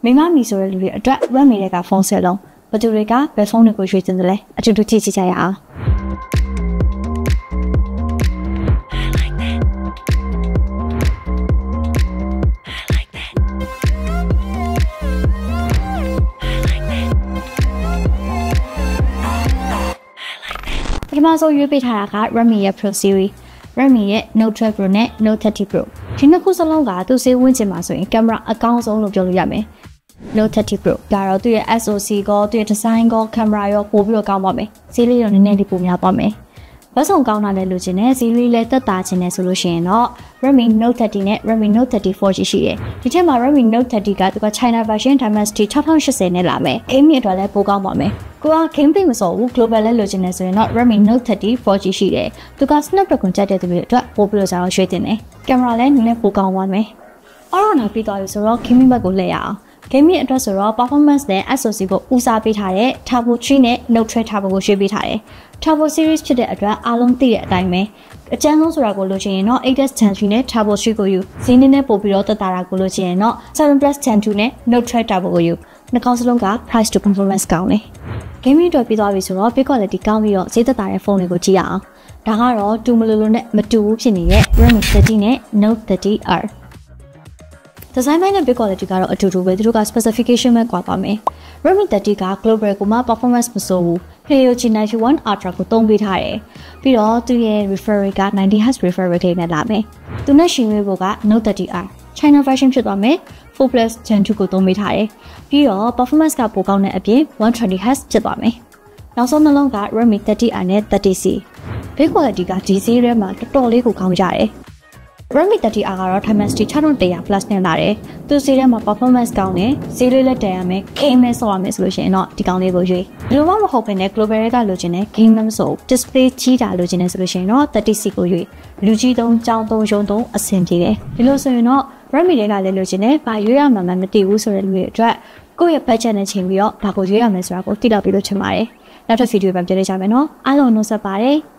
မိမမီဆိုတဲ့လူတွေအတွက် Redmi တွေကဖုန်းဆက်လုံးဘယ်သူတွေကဘယ်ဖုန်းတွေကိုရွေးတင်တယ်လဲအတူတူကြည့်ကြရအောင်ပထမဆုံးရွေးပေးထားတာက Redmi ရဲ့ Pro Series Redmi ရဲ့ Note 12 Pro နဲ့ Note 30 Pro ဒီနှစ်ခုစလုံးကသူ့စေးဝန်းကျင်မှာဆိုရင်ကင်မရာအကောင်းဆုံးလို့ပြောလို့ရမယ် Note 30 Pro ကတော့သူ့ရဲ့ SoC ကောသူ့ရဲ့ design ကောကင်မရာရောပို့ပြီးတော့ကောင်းပါမယ်ဈေးလေးတော့နည်းနည်းလေးပိုများပါမယ်ဘတ်စုံကောင်းတာလည်းလိုချင်တယ်ဈေးလေးလည်းတက်တာချင်တယ်ဆိုလို့ရှိရင်တော့ Redmi Note 30 နဲ့ Redmi Note 30 4G ရှိတယ်ဒီထက်မှာ Redmi Note 30 ကသူက China version Dimensity 6080နဲ့လာမယ်အိမ်မြင့်အတွက်လည်းပိုကောင်းပါမယ်ကိုက game play မစော်ဘူး global လည်းလိုချင်တယ်ဆိုရင်တော့ Redmi Note 30 4G ရှိတယ်သူက Snapdragon ကြိုက်တဲ့သူတွေအတွက်ပို့ပြီးတော့ကြာတော့ရွှေ့တင်တယ်ကင်မရာလည်းနည်းနည်းပိုကောင်းပါမယ်အော်နောက်ပြီးတော့ဆိုတော့ gaming ဘက်ကိုလှည့်ရအောင် gaming အတွက်ဆိုတော့ performance နဲ့ SoC ကိုဦးစားပေးထားတဲ့ Turbo 3နဲ့ Note 12 Turbo ကိုရွေးပေးထားတယ် Turbo series ဖြစ်တဲ့အတွက်အားလုံးသိတဲ့အတိုင်းပဲအကျန်းဆုံးဆိုတာကိုလိုချင်ရင်တော့ 8S Gen 3နဲ့ Turbo 3ကိုယူဈေးနည်းနည်းပို့ပြီးတော့တက်တာကိုလိုချင်ရင်တော့ 7 Plus Gen 2နဲ့ Note 12 Turbo ကိုယူနှစ်ကောင်းစလုံးက price to performance ကောင်းတယ် gaming အတွက်ပြီးသွားပြီဆိုတော့ big quality ကောင်းပြီးတော့ဈေးသက်သာတဲ့ဖုန်းတွေကိုကြည့်ရအောင်ဒါကတော့တူမလို့လို့နဲ့မတူဘူးဖြစ်နေတဲ့ Redmi 30နဲ့ Note 30R design နဲ့ big quality ကတော့အတူတူပဲသူတို့က specification ပဲကွာပါမယ် Redmi 30က global ကိုမှ performance မဆိုးဘူး Helio G91 Ultra ကိုသုံးပေးထားတယ်ပြီးတော့သူရဲ့ refresh rate က 90Hz refresh rate နဲ့လာမယ်သူနဲ့ရှင်ရွေးဖို့က Note 30R China version ဖြစ်သွားမယ်4 Plus Gen 2ကိုသုံးပေးထားတယ်ပြီးတော့ performance ကပိုကောင်းတဲ့အပြင် 120Hz ဖြစ်သွားမယ်နောက်ဆုံးနှလုံးက Redmi 30R နဲ့ 30C big quality ကဒီဈေးထဲမှာတော်တော်လေးကိုကောင်းကြတယ်Redmi 30R ကတော့ Dimensity 6100 Plus နဲ့လာတယ်။သူဈေးထဲမှာ performance ကောင်းတယ်။ဈေးလေးလက်တန်ရမယ်။ game နဲ့ဆော့ရမယ်ဆိုလို့ရှိရင်တော့ဒီကောင်လေးကိုရွေး။ဒီလိုမှမဟုတ်ဘဲနဲ့ global ကလိုချင်တယ် game မဆို display ကြီးတာလိုချင်တယ်ဆိုလို့ရှိရင်တော့ 30C ကိုရွေး။လူကြီးသုံးကြောင်းသုံးရုံသုံးအဆင်ပြေတယ်။ဒီလိုဆိုရင်တော့ Redmi တွေကလည်းလိုချင်တယ်။ဘာရွေးရမှန်းမသိဘူးဆိုတဲ့လူတွေအတွက်ကိုယ့်ရဲ့ budget နဲ့ချိန်ပြီးတော့ဘာကိုရွေးရမလဲဆိုတာကိုသိတော့ပြီးလို့ချင်ပါတယ်။နောက်ထပ်ဗီဒီယိုမှာပြန်ကြည့်ကြမယ်နော်။အားလုံးနှုတ်ဆက်ပါတယ်။